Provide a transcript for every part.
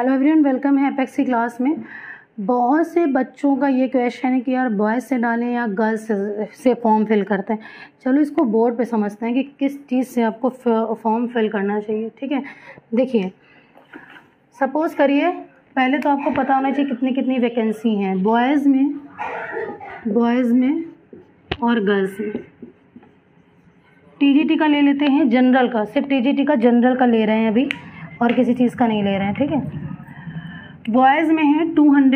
Hello everyone, welcome है Apex की class में। बहुत से बच्चों का ये क्वेश्चन है कि यार बॉयज़ से डालें या गर्ल्स से फॉर्म फिल करते हैं। चलो इसको बोर्ड पे समझते हैं कि किस चीज़ से आपको फॉर्म फिल करना चाहिए। ठीक है, देखिए सपोज़ करिए, पहले तो आपको पता होना चाहिए कितनी कितनी वैकेंसी हैं बॉयज़ में और गर्ल्स में। टीजीटी का ले लेते हैं, जनरल का, सिर्फ टीजीटी का जनरल का ले रहे हैं अभी, और किसी चीज़ का नहीं ले रहे हैं। ठीक है, बॉयज़ में है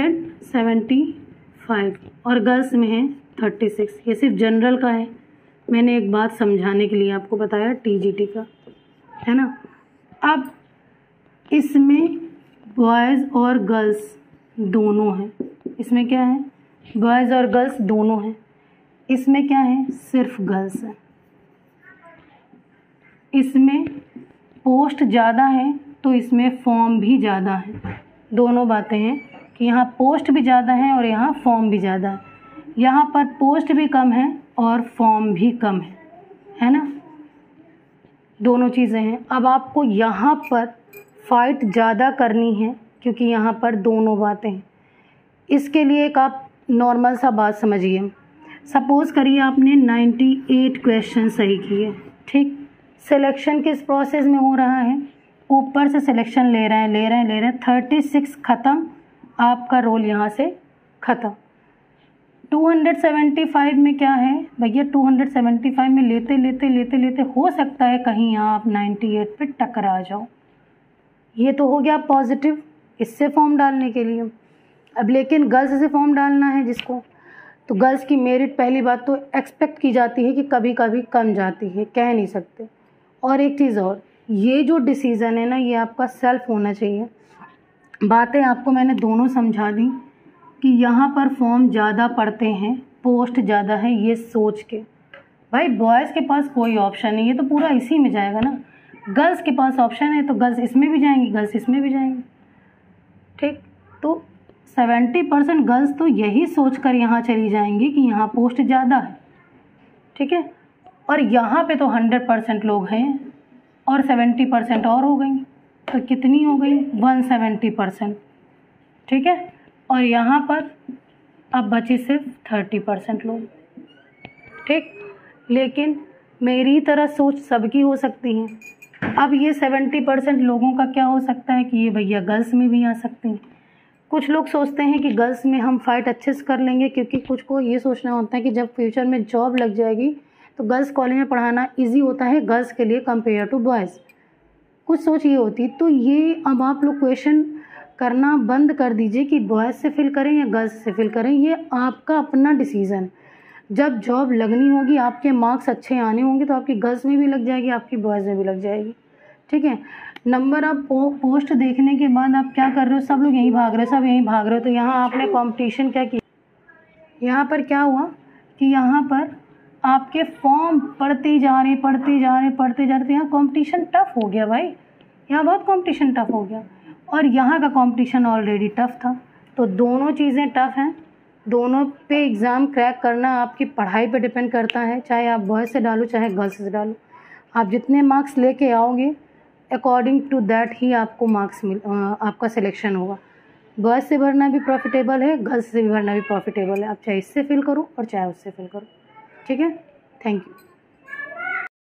275 और गर्ल्स में है 36। ये सिर्फ जनरल का है, मैंने एक बात समझाने के लिए आपको बताया, टीजीटी का है ना। अब इसमें बॉयज़ और गर्ल्स दोनों हैं, इसमें क्या है, बॉयज़ और गर्ल्स दोनों हैं। इसमें क्या है, सिर्फ गर्ल्स है। इसमें पोस्ट ज़्यादा है तो इसमें फॉर्म भी ज़्यादा है। दोनों बातें हैं कि यहाँ पोस्ट भी ज़्यादा है और यहाँ फॉर्म भी ज़्यादा है। यहाँ पर पोस्ट भी कम है और फॉर्म भी कम है ना, दोनों चीज़ें हैं। अब आपको यहाँ पर फाइट ज़्यादा करनी है क्योंकि यहाँ पर दोनों बातें हैं। इसके लिए एक आप नॉर्मल सा बात समझिए। सपोज़ करिए आपने 98 क्वेश्चन सही किए, ठीक। सिलेक्शन किस प्रोसेस में हो रहा है, ऊपर से सिलेक्शन ले रहे हैं 36 ख़त्म, आपका रोल यहाँ से ख़त्म। 275 में क्या है भैया, 275 में लेते हो सकता है कहीं आप 98 पे टकरा जाओ। ये तो हो गया पॉजिटिव इससे फॉर्म डालने के लिए। अब लेकिन गर्ल्स से फॉर्म डालना है जिसको, तो गर्ल्स की मेरिट पहली बात तो एक्सपेक्ट की जाती है कि कभी कभी कम जाती है, कह नहीं सकते। और एक चीज़ और, ये जो डिसीज़न है ना, ये आपका सेल्फ होना चाहिए। बातें आपको मैंने दोनों समझा दी कि यहाँ पर फॉर्म ज़्यादा पड़ते हैं, पोस्ट ज़्यादा है, ये सोच के। भाई बॉयज़ के पास कोई ऑप्शन नहीं है तो पूरा इसी में जाएगा ना। गर्ल्स के पास ऑप्शन है तो गर्ल्स इसमें भी जाएंगी, गर्ल्स इसमें भी जाएंगी, ठीक। तो 70% गर्ल्स तो यही सोच कर यहाँ चली जाएंगी कि यहाँ पोस्ट ज़्यादा है, ठीक है। और यहाँ पे तो 100% लोग हैं और 70% और हो गई, तो कितनी हो गई, 170%, ठीक है। और यहाँ पर अब बची सिर्फ 30% लोग, ठीक। लेकिन मेरी तरह सोच सबकी हो सकती है। अब ये 70% लोगों का क्या हो सकता है कि ये भैया गर्ल्स में भी आ सकते हैं। कुछ लोग सोचते हैं कि गर्ल्स में हम फाइट अच्छे से कर लेंगे, क्योंकि कुछ को ये सोचना होता है कि जब फ्यूचर में जॉब लग जाएगी तो गर्ल्स कॉलेज में पढ़ाना इजी होता है गर्ल्स के लिए कंपेयर टू बॉयज़। कुछ सोच ये होती है। तो ये अब आप लोग क्वेश्चन करना बंद कर दीजिए कि बॉयज़ से फिल करें या गर्ल्स से फिल करें, ये आपका अपना डिसीज़न। जब जॉब लगनी होगी, आपके मार्क्स अच्छे आने होंगे तो आपकी गर्ल्स में भी लग जाएगी, आपकी बॉयज़ में भी लग जाएगी, ठीक है। नंबर अब पोस्ट देखने के बाद आप क्या कर रहे हो, सब लोग यहीं भाग रहे हो, सब यहीं भाग रहे हो। तो यहाँ आपने कंपटीशन क्या किया, यहाँ पर क्या हुआ कि यहाँ पर आपके फॉर्म पढ़ते जा रहे यहाँ कंपटीशन टफ हो गया भाई, यहाँ बहुत कंपटीशन टफ हो गया। और यहाँ का कंपटीशन ऑलरेडी टफ था, तो दोनों चीज़ें टफ हैं। दोनों पे एग्ज़ाम क्रैक करना आपकी पढ़ाई पे डिपेंड करता है, चाहे आप बॉयज़ से डालो चाहे गर्ल्स से डालो। आप जितने मार्क्स लेके आओगे अकॉर्डिंग टू दैट ही आपको मार्क्स आपका सिलेक्शन होगा। बॉयज़ से भरना भी प्रॉफिटेबल है, गर्ल्स से भी भरना भी प्रॉफिटेबल है। आप चाहे इससे फिल करो और चाहे उससे फिल करो, ठीक है। Thank you.